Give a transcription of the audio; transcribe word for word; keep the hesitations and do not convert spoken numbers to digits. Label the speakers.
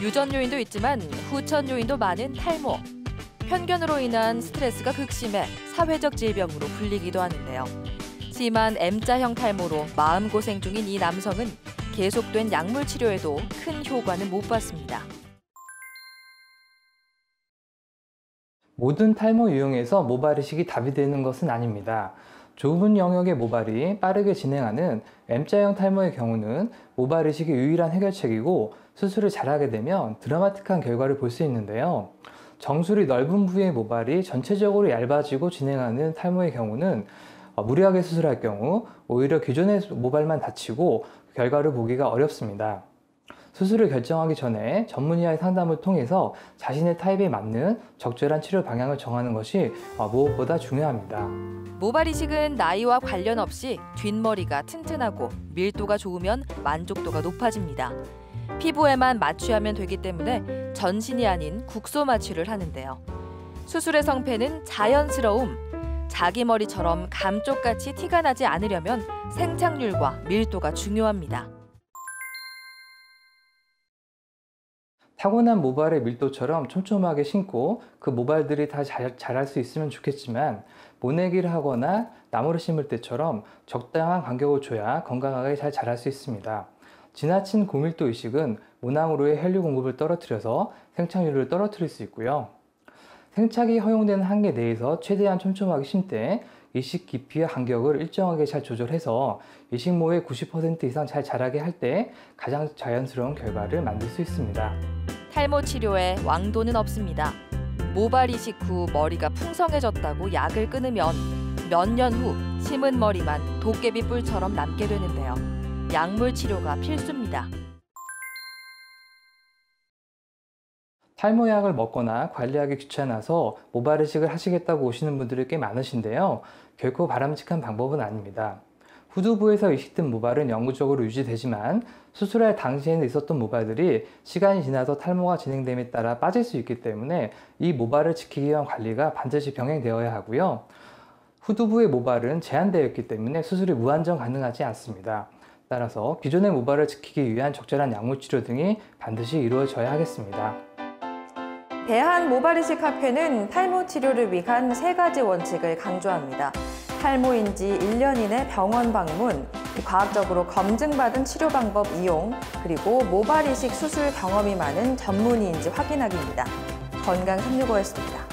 Speaker 1: 유전 요인도 있지만 후천 요인도 많은 탈모. 편견으로 인한 스트레스가 극심해 사회적 질병으로 불리기도 하는데요. 심한 M자형 탈모로 마음고생 중인 이 남성은 계속된 약물 치료에도 큰 효과는 못 봤습니다.
Speaker 2: 모든 탈모 유형에서 모발 이식이 답이 되는 것은 아닙니다. 좁은 영역의 모발이 빠르게 진행하는 M자형 탈모의 경우는 모발 이식이 유일한 해결책이고 수술을 잘하게 되면 드라마틱한 결과를 볼 수 있는데요. 정수리 넓은 부위의 모발이 전체적으로 얇아지고 진행하는 탈모의 경우는 무리하게 수술할 경우 오히려 기존의 모발만 다치고 결과를 보기가 어렵습니다. 수술을 결정하기 전에 전문의와의 상담을 통해서 자신의 타입에 맞는 적절한 치료 방향을 정하는 것이 무엇보다 중요합니다.
Speaker 1: 모발 이식은 나이와 관련 없이 뒷머리가 튼튼하고 밀도가 좋으면 만족도가 높아집니다. 피부에만 마취하면 되기 때문에 전신이 아닌 국소 마취를 하는데요. 수술의 성패는 자연스러움. 자기 머리처럼 감쪽같이 티가 나지 않으려면 생착률과 밀도가 중요합니다.
Speaker 2: 타고난 모발의 밀도처럼 촘촘하게 심고 그 모발들이 다 잘, 자랄 수 있으면 좋겠지만 모내기를 하거나 나무를 심을 때처럼 적당한 간격을 줘야 건강하게 잘 자랄 수 있습니다. 지나친 고밀도 이식은 모낭으로의 혈류 공급을 떨어뜨려서 생착률을 떨어뜨릴 수 있고요. 생착이 허용되는 한계 내에서 최대한 촘촘하게 심되 이식 깊이와 간격을 일정하게 잘 조절해서 이식모의 구십 퍼센트 이상 잘 자라게 할 때 가장 자연스러운 결과를 만들 수 있습니다.
Speaker 1: 탈모 치료에 왕도는 없습니다. 모발 이식 후 머리가 풍성해졌다고 약을 끊으면 몇 년 후 심은 머리만 도깨비 뿔처럼 남게 되는데요. 약물 치료가 필수입니다.
Speaker 2: 탈모약을 먹거나 관리하기 귀찮아서 모발 이식을 하시겠다고 오시는 분들이 꽤 많으신데요. 결코 바람직한 방법은 아닙니다. 후두부에서 이식된 모발은 영구적으로 유지되지만 수술할 당시에는 있었던 모발들이 시간이 지나서 탈모가 진행됨에 따라 빠질 수 있기 때문에 이 모발을 지키기 위한 관리가 반드시 병행되어야 하고요. 후두부의 모발은 제한되어 있기 때문에 수술이 무한정 가능하지 않습니다. 따라서 기존의 모발을 지키기 위한 적절한 약물 치료 등이 반드시 이루어져야 하겠습니다.
Speaker 1: 대한모발이식학회는 탈모 치료를 위한 세 가지 원칙을 강조합니다. 탈모인지 일 년 이내 병원 방문, 과학적으로 검증받은 치료 방법 이용, 그리고 모발 이식 수술 경험이 많은 전문의인지 확인하기입니다. 건강 삼육오였습니다.